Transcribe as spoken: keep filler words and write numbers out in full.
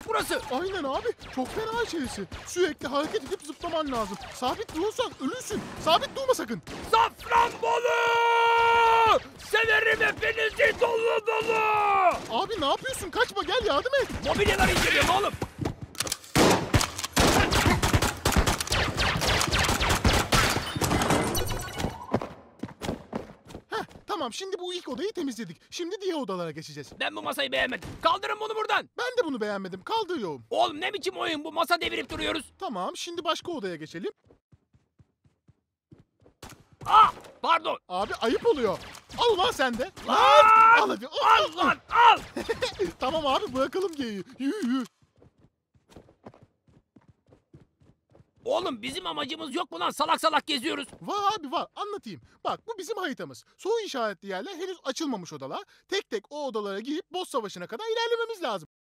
burası. Aynen abi. Çok fena içerisi. Sürekli hareket edip zıplaman lazım. Sabit durursan ölürsün. Sabit durma sakın. Safranbolu! Severim hepinizi dolu dolu! Abi ne yapıyorsun? Kaçma, gel yardım et. Mobilyaları inceliyorum oğlum. Heh, tamam, şimdi bu ilk odayı temizledik. Şimdi diğer odalara geçeceğiz. Ben bu masayı beğenmedim. Kaldırın bunu buradan. Ben de bunu beğenmedim. Kaldırıyorum. Oğlum ne biçim oyun bu? Masa devirip duruyoruz. Tamam, şimdi başka odaya geçelim. Ah! Pardon. Abi ayıp oluyor. Al ulan sen de. Lan! Lan! Al hadi. Al lan al! Tamam abi, bırakalım geyiği. Yürü yürü. Oğlum bizim amacımız yok mu lan? Salak salak geziyoruz. Var abi var, anlatayım. Bak, bu bizim haritamız. Soru işaretli yerler henüz açılmamış odalar. Tek tek o odalara girip boss savaşına kadar ilerlememiz lazım.